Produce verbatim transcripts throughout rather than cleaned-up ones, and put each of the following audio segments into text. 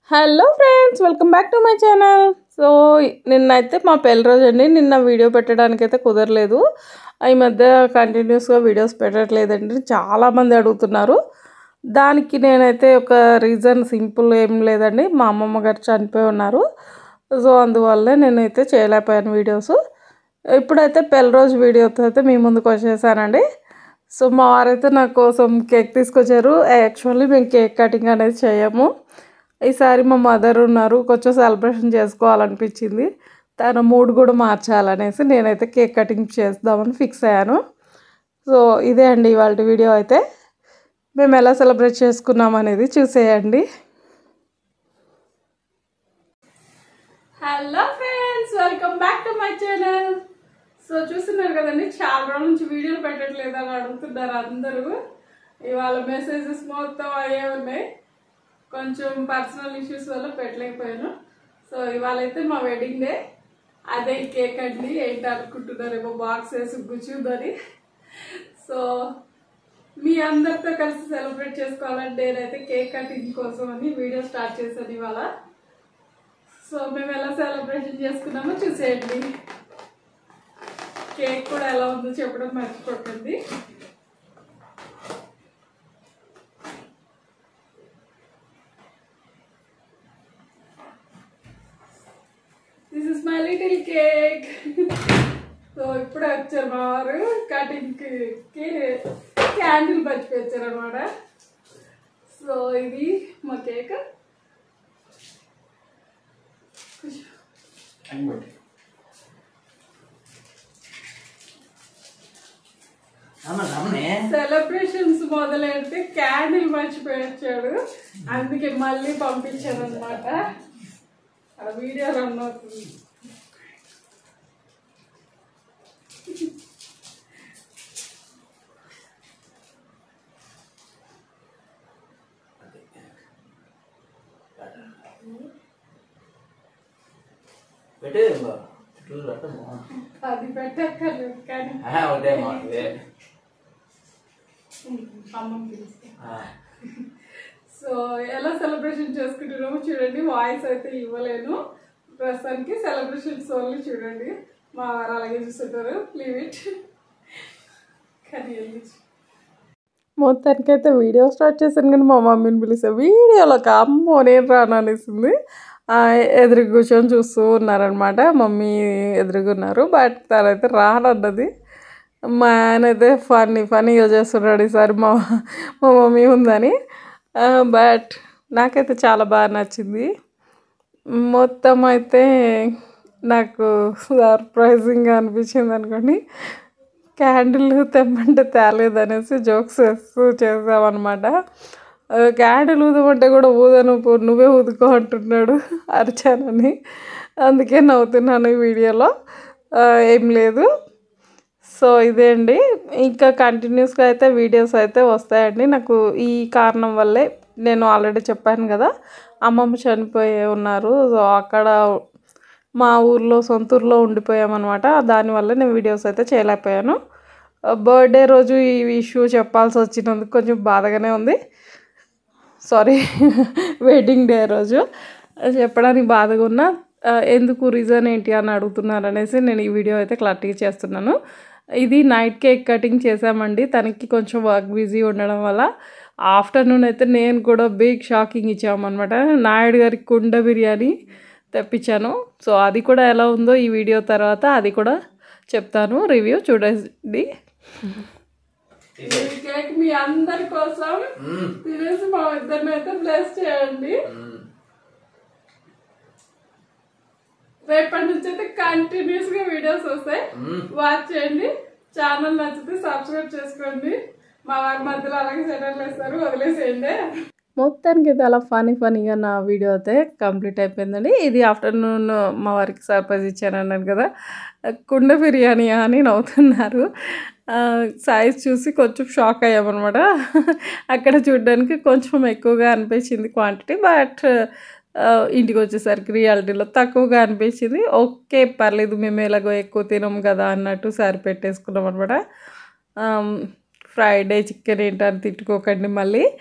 Hello friends, welcome back to my channel. So నిన్నైతే మా పెళ్లి రోజు అండి. నిన్న వీడియో పెట్టడానికైతే కుదరలేదు. ఈ మధ్య కంటిన్యూస్గా వీడియోస్ పెట్టట్లేదండి, చాలామంది అడుగుతున్నారు. దానికి నేనైతే ఒక రీజన్ సింపుల్ ఏం లేదండి, మా అమ్మమ్మ గారు చనిపోయి ఉన్నారు. సో అందువల్లే నేనైతే చేయలేకపోయాను వీడియోస్. ఇప్పుడైతే పెళ్లి రోజు వీడియోతో అయితే మీ ముందుకు వచ్చేసానండి. సో మా వారైతే నా కోసం కేక్ తీసుకొచ్చారు. యాక్చువల్లీ మేము కేక్ కటింగ్ అనేది చేయము. ఈసారి మా మదర్ ఉన్నారు, కొంచెం సెలబ్రేషన్ చేసుకోవాలనిపించింది. తన మూడ్ కూడా మార్చాలనేసి నేనైతే కేక్ కటింగ్ చేద్దామని ఫిక్స్ అయ్యాను. సో ఇదే అండి ఇవాళ వీడియో. అయితే మేము ఎలా సెలబ్రేట్ చేసుకున్నాం అనేది చూసేయండి. Hello friends, welcome back to my channel. So చూస్తున్నారు కదండి, చాలా రోజుల నుంచి వీడియోలు పెట్టట్లేదు అని అడుగుతున్నారు అందరూ. ఇవాళ మెసేజెస్ మొత్తం అయ్యే ఉన్నాయి, కొంచెం పర్సనల్ ఇష్యూస్ వల్ల పెట్టలేకపోయాను. సో ఇవాళ అయితే మా వెడ్డింగ్ డే. అదే కేక్ అండి. ఏంటి అనుకుంటున్నారేమో, బాక్స్ వేసి కూర్చుందని. సో మీ అందరితో కలిసి సెలబ్రేట్ చేసుకోవాలంటే నేనైతే కేక్ కటింగ్ కోసం అని వీడియో స్టార్ట్ చేశాను ఇవాళ. సో మేము ఎలా సెలబ్రేషన్ చేసుకున్నామో చూసేయండి. కేక్ కూడా ఎలా ఉందో చెప్పడం మర్చిపోకండి. This is my little cake. So ఇప్పుడే వచ్చారు మా వారు కటింగ్కి, క్యాండిల్ పచ్చిపోయి వచ్చారు అనమాట. సో ఇది మా కేక్. సెలబ్రేషన్స్ మొదలెడితే క్యాండిల్ మర్చిపోయి వచ్చాడు, అందుకే మళ్ళీ పంపించాను అనమాట. ఆ వీడియో రన్ అవుతుంది. అది పెట్టక్కర్లేదు కానీ అమ్మమ్మ పిలుస్తా. సో ఎలా సెలబ్రేషన్ చేసుకుంటున్నామో చూడండి. వాయిస్ అయితే ఇవ్వలేను ప్రస్తుతానికి. సెలబ్రేషన్స్ ఓన్లీ చూడండి. మా వారు అలాగే చూస్తుంటారు. Leave it. కానీ మొత్తానికి అయితే వీడియో స్టార్ట్ చేశాను, కానీ మా మమ్మీని పిలిస్తే వీడియోలోకి అమ్మో నేను రాను అనేసింది. ఎదురు కూర్చొని చూస్తూ ఉన్నారనమాట. మమ్మీ ఎదురుగున్నారు, బట్ తనైతే రానన్నది. మా ఆయన అయితే ఫన్నీ ఫన్నీగా చేస్తున్నాడు ఈసారి మా మా మమ్మీ ఉందని. బట్ నాకైతే చాలా బాగా నచ్చింది. మొత్తం అయితే నాకు సర్ప్రైజింగ్గా అనిపించింది అనుకోండి. క్యాండిల్ తెమ్మంటే తేలేదు అనేసి జోక్స్ వేస్తూ చేసామన్నమాట. క్యాండిల్ ఊదమంటే కూడా ఊదను, నువ్వే ఊదుకో అంటున్నాడు అరిచానని. అందుకే నవ్వుతున్నాను ఈ వీడియోలో, ఏం లేదు. సో ఇదే అండి, ఇంకా కంటిన్యూస్గా అయితే వీడియోస్ అయితే వస్తాయండి. నాకు ఈ కారణం వల్లే, నేను ఆల్రెడీ చెప్పాను కదా అమ్మమ్మ చనిపోయి ఉన్నారు. సో అక్కడ మా ఊర్లో సొంత ఊర్లో ఉండిపోయామన్నమాట. దానివల్ల నేను వీడియోస్ అయితే చేయలేకపోయాను. బర్త్డే రోజు ఈ ఇష్యూ చెప్పాల్సి వచ్చినందుకు కొంచెం బాధగానే ఉంది. సారీ, వెడ్డింగ్ డే రోజు చెప్పడానికి బాధగా ఉన్నా, ఎందుకు రీజన్ ఏంటి అని అడుగుతున్నారు అనేసి నేను ఈ వీడియో అయితే క్లారిటీగా చేస్తున్నాను. ఇది నైట్ కేక్ కటింగ్ చేసామండి. తనకి కొంచెం వర్క్ బిజీ ఉండడం వల్ల ఆఫ్టర్నూన్ అయితే నేను కూడా బిగ్ షాకింగ్ ఇచ్చామన్నమాట. నాయుడు గారికి కుండ బిర్యానీ తెప్పించాను. సో అది కూడా ఎలా ఉందో ఈ వీడియో తర్వాత అది కూడా చెప్తాను, రివ్యూ చూడండి. కేక్ మీ అందరి కోసం తినేసి మా ఇద్దరిని అయితే బ్లెస్ చేయండి. రేపటి నుంచి అయితే కంటిన్యూస్ గా వీడియోస్ వస్తాయి, వాచ్ చేయండి. ఛానల్ నచ్చితే సబ్స్క్రైబ్ చేసుకోండి. మా వారి మధ్యలో అలాగే సెటర్లు వేస్తారు, వదిలేసేయండి. మొత్తానికి అయితే అలా ఫనీ ఫనీగా నా వీడియో అయితే కంప్లీట్ అయిపోయిందండి. ఇది ఆఫ్టర్నూన్ మా వారికి సర్ప్రైజ్ ఇచ్చాను అన్నాను కదా, కుండ బిర్యానీ అని నవ్వుతున్నారు. సైజ్ చూసి కొంచెం షాక్ అయ్యామన్నమాట. అక్కడ చూడడానికి కొంచెం ఎక్కువగా అనిపించింది క్వాంటిటీ, బట్ ఇంటికి వచ్చేసరికి రియాలిటీలో తక్కువగా అనిపించింది. ఓకే పర్లేదు, మేము ఎలాగో ఎక్కువ తినము కదా అన్నట్టు సరి పెట్టేసుకున్నాం అనమాట. ఫ్రైడే చికెన్ ఏంటని తిట్టుకోకండి మళ్ళీ.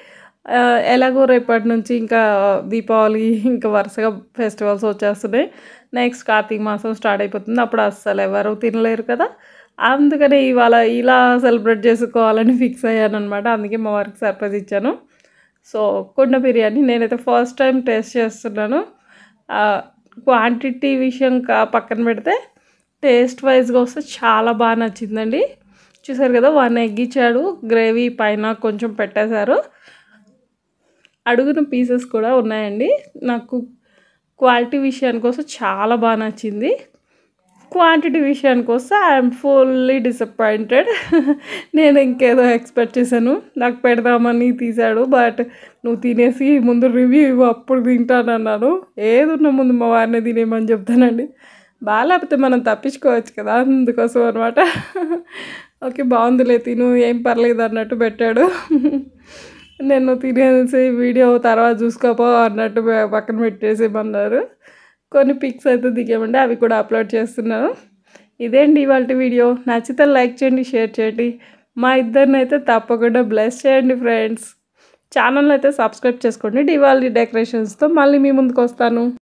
ఎలాగో రేపటి నుంచి ఇంకా దీపావళి ఇంకా వరుసగా ఫెస్టివల్స్ వచ్చేస్తున్నాయి. నెక్స్ట్ కార్తీక మాసం స్టార్ట్ అయిపోతుంది. అప్పుడు అస్సలు ఎవరు తినలేరు కదా! అందుకని ఇవాళ ఇలా సెలబ్రేట్ చేసుకోవాలని ఫిక్స్ అయ్యాననమాట. అందుకే మా వారికి సర్ప్రైజ్ ఇచ్చాను. సో కుండ బిర్యానీ నేనైతే ఫస్ట్ టైం టేస్ట్ చేస్తున్నాను. క్వాంటిటీ విషయం కా పక్కన పెడితే టేస్ట్ వైజ్గా వస్తే చాలా బాగా నచ్చిందండి. చూసారు కదా, వన్ ఎగ్ ఇచ్చాడు, గ్రేవీ పైన కొంచెం పెట్టేశారు, అడుగున పీసెస్ కూడా ఉన్నాయండి. నాకు క్వాలిటీ విషయానికి వస్తే చాలా బాగా నచ్చింది. క్వాంటిటీ విషయానికి వస్తే ఐఎమ్ ఫుల్లీ డిసప్పాయింటెడ్. నేను ఇంకేదో ఎక్స్పెక్ట్ చేశాను, నాకు పెడదామని తీశాడు. బట్ నువ్వు తినేసి ముందు రివ్యూ ఇవ్వు, అప్పుడు తింటానన్నాను. ఏది ఉన్న ముందు మా వారిని తినేయమని చెప్తానండి. బాగాలేకపోతే మనం తప్పించుకోవచ్చు కదా, అందుకోసం అనమాట. ఓకే బాగుందిలే తిను, ఏం పర్లేదు అన్నట్టు పెట్టాడు. నేను తినేసి వీడియో తర్వాత చూసుకోపో అన్నట్టు పక్కన పెట్టేసేమన్నారు. కొన్ని పిక్స్ అయితే దిగామండి, అవి కూడా అప్లోడ్ చేస్తున్నాను. ఇదేంటి ఇవాళ వీడియో. నచ్చితే లైక్ చేయండి, షేర్ చేయండి. మా ఇద్దరిని అయితే తప్పకుండా బ్లెస్ చేయండి ఫ్రెండ్స్. ఛానల్ అయితే సబ్స్క్రైబ్ చేసుకోండి. దివాళీ డెకరేషన్స్తో మళ్ళీ మీ ముందుకు వస్తాను.